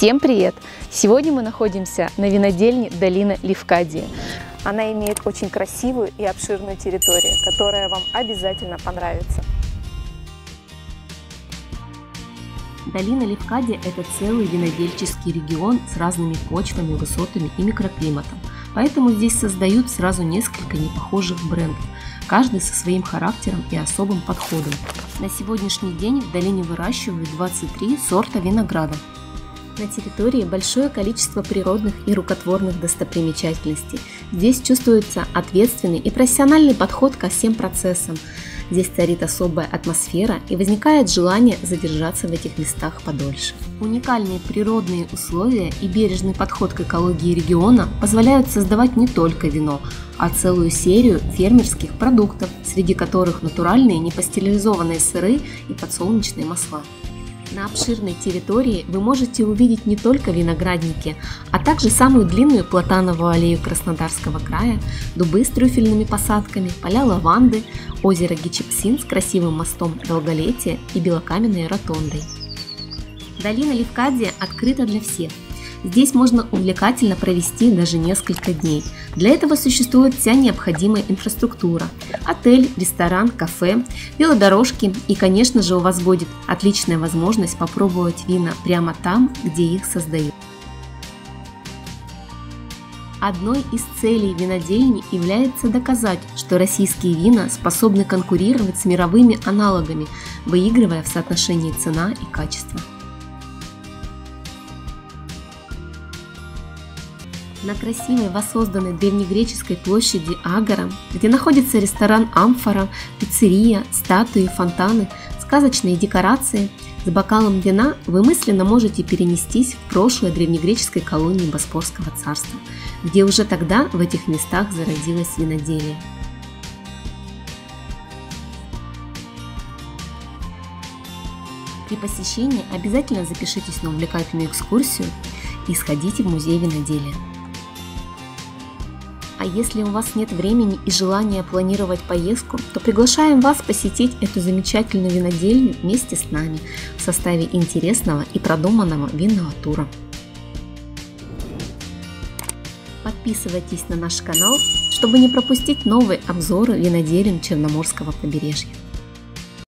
Всем привет! Сегодня мы находимся на винодельне долина Левкадия. Она имеет очень красивую и обширную территорию, которая вам обязательно понравится. Долина Левкадия – это целый винодельческий регион с разными почвами, высотами и микроклиматом. Поэтому здесь создают сразу несколько непохожих брендов, каждый со своим характером и особым подходом. На сегодняшний день в долине выращивают 23 сорта винограда. На территории большое количество природных и рукотворных достопримечательностей. Здесь чувствуется ответственный и профессиональный подход ко всем процессам. Здесь царит особая атмосфера и возникает желание задержаться в этих местах подольше. Уникальные природные условия и бережный подход к экологии региона позволяют создавать не только вино, а целую серию фермерских продуктов, среди которых натуральные непастеризованные сыры и подсолнечные масла. На обширной территории вы можете увидеть не только виноградники, а также самую длинную платановую аллею Краснодарского края, дубы с трюфельными посадками, поля лаванды, озеро Гичепсин с красивым мостом Долголетия и белокаменной ротондой. Долина Левкадия открыта для всех. Здесь можно увлекательно провести даже несколько дней. Для этого существует вся необходимая инфраструктура – отель, ресторан, кафе, велодорожки и, конечно же, у вас будет отличная возможность попробовать вина прямо там, где их создают. Одной из целей винодельни является доказать, что российские вина способны конкурировать с мировыми аналогами, выигрывая в соотношении цена и качество. На красивой воссозданной древнегреческой площади Агора, где находится ресторан «Амфора», пиццерия, статуи, фонтаны, сказочные декорации, с бокалом вина вы мысленно можете перенестись в прошлое древнегреческой колонии Боспорского царства, где уже тогда в этих местах зародилось виноделие. При посещении обязательно запишитесь на увлекательную экскурсию и сходите в музей виноделия. А если у вас нет времени и желания планировать поездку, то приглашаем вас посетить эту замечательную винодельню вместе с нами в составе интересного и продуманного винного тура. Подписывайтесь на наш канал, чтобы не пропустить новые обзоры виноделин Черноморского побережья.